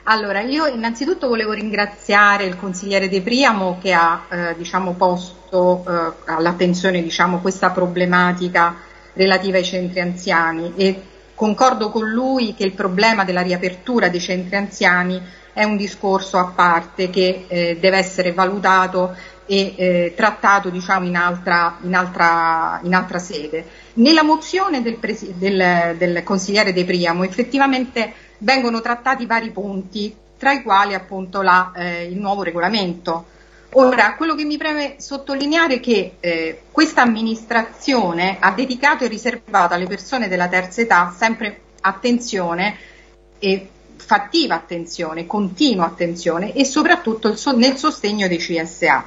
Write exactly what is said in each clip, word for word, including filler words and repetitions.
Allora, io innanzitutto volevo ringraziare il consigliere De Priamo che ha eh, diciamo, posto eh, all'attenzione diciamo, questa problematica relativa ai centri anziani e concordo con lui che il problema della riapertura dei centri anziani è un discorso a parte che eh, deve essere valutato e eh, trattato diciamo, in, altra, in, altra, in altra sede. Nella mozione del, presi- del, del consigliere De Priamo effettivamente vengono trattati vari punti, tra i quali appunto la, eh, il nuovo regolamento. Ora, quello che mi preme sottolineare è che eh, questa amministrazione ha dedicato e riservato alle persone della terza età sempre attenzione e fattiva attenzione, continua attenzione e soprattutto il so- nel sostegno dei C S A.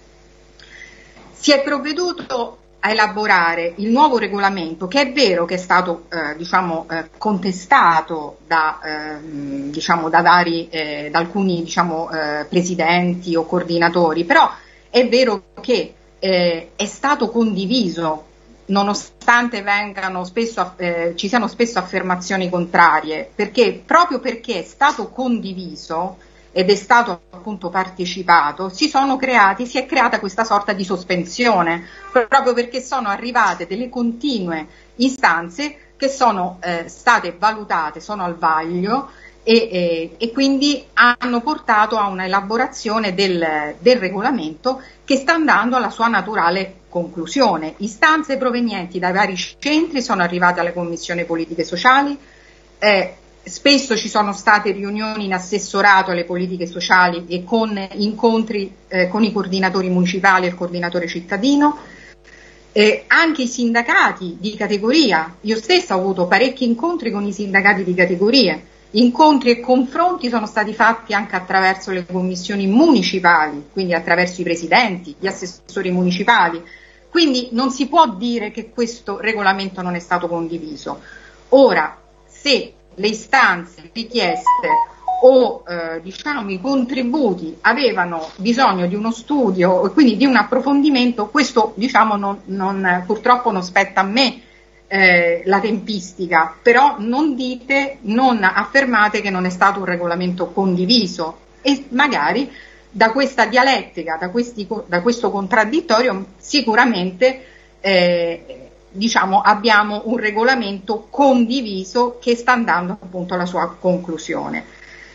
Si è provveduto a elaborare il nuovo regolamento, che è vero che è stato eh, diciamo, eh, contestato da, eh, diciamo, da, vari, eh, da alcuni diciamo, eh, presidenti o coordinatori, però è vero che eh, è stato condiviso, nonostante vengano spesso, eh, ci siano spesso affermazioni contrarie, perché proprio perché è stato condiviso ed è stato appunto partecipato, si sono creati, si è creata questa sorta di sospensione, proprio perché sono arrivate delle continue istanze che sono eh, state valutate, sono al vaglio e, e, e quindi hanno portato a una elaborazione del, del regolamento che sta andando alla sua naturale conclusione. Istanze provenienti dai vari centri sono arrivate alle commissioni politiche sociali, eh, spesso ci sono state riunioni in assessorato alle politiche sociali e con incontri eh, con i coordinatori municipali e il coordinatore cittadino, eh, anche i sindacati di categoria. Io stessa ho avuto parecchi incontri con i sindacati di categorie, incontri e confronti sono stati fatti anche attraverso le commissioni municipali, quindi attraverso i presidenti, gli assessori municipali, quindi non si può dire che questo regolamento non è stato condiviso. Ora, se le istanze richieste o eh, diciamo i contributi avevano bisogno di uno studio e quindi di un approfondimento, questo diciamo non, non, purtroppo non spetta a me eh, la tempistica, però non dite, non affermate che non è stato un regolamento condiviso e magari da questa dialettica, da, questi, da questo contraddittorio sicuramente eh, diciamo abbiamo un regolamento condiviso che sta andando appunto alla sua conclusione.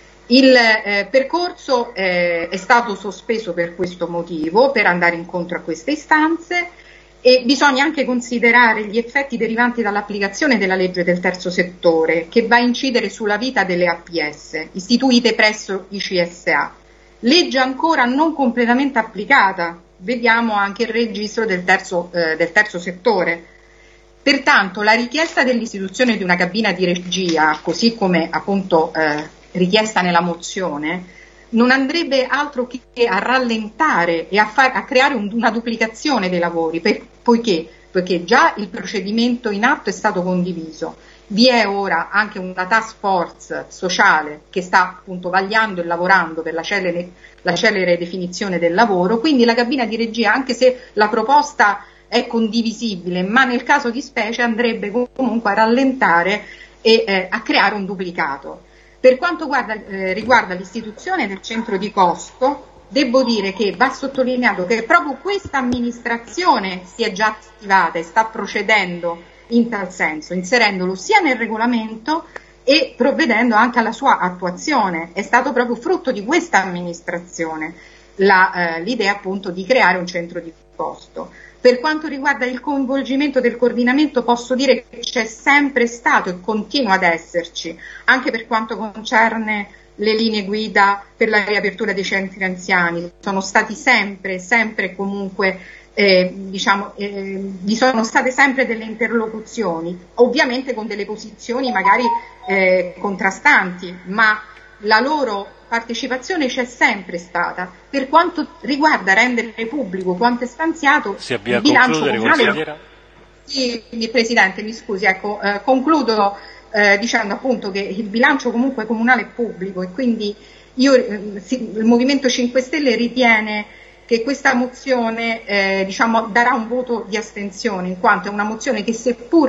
Il eh, percorso eh, è stato sospeso per questo motivo, per andare incontro a queste istanze, e bisogna anche considerare gli effetti derivanti dall'applicazione della legge del terzo settore che va a incidere sulla vita delle A P S istituite presso i C S A. Legge ancora non completamente applicata, vediamo anche il registro del terzo, eh, del terzo settore. Pertanto la richiesta dell'istituzione di una cabina di regia, così come appunto eh, richiesta nella mozione, non andrebbe altro che a rallentare e a, far, a creare un, una duplicazione dei lavori, per, poiché, poiché già il procedimento in atto è stato condiviso. Vi è ora anche una task force sociale che sta appunto vagliando e lavorando per la celere, la celere definizione del lavoro, quindi la cabina di regia, anche se la proposta è condivisibile, ma nel caso di specie andrebbe comunque a rallentare e eh, a creare un duplicato. Per quanto guarda, eh, riguarda l'istituzione del centro di costo, devo dire che va sottolineato che proprio questa amministrazione si è già attivata e sta procedendo in tal senso, inserendolo sia nel regolamento e provvedendo anche alla sua attuazione. È stato proprio frutto di questa amministrazione la, eh, l'idea appunto di creare un centro di costo. Per quanto riguarda il coinvolgimento del coordinamento, posso dire che c'è sempre stato e continua ad esserci, anche per quanto concerne le linee guida per la riapertura dei centri anziani. Sono stati sempre, sempre comunque, eh, diciamo, eh, vi sono state sempre delle interlocuzioni, ovviamente con delle posizioni magari eh, contrastanti, ma la loro partecipazione c'è sempre stata. Per quanto riguarda rendere pubblico quanto è stanziato, si avvia il bilancio comunale. Sì, Presidente, mi scusi, ecco, eh, concludo eh, dicendo appunto che il bilancio comunque comunale è pubblico e quindi io, eh, sì, il Movimento cinque Stelle ritiene che questa mozione eh, diciamo, darà un voto di astensione, in quanto è una mozione che seppur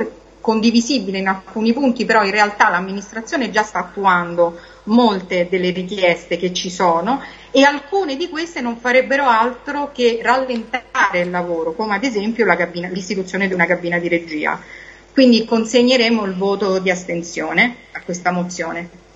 condivisibile in alcuni punti, però in realtà l'amministrazione già sta attuando molte delle richieste che ci sono e alcune di queste non farebbero altro che rallentare il lavoro, come ad esempio la cabina, l'istituzione di una cabina di regia. Quindi consegneremo il voto di astensione a questa mozione.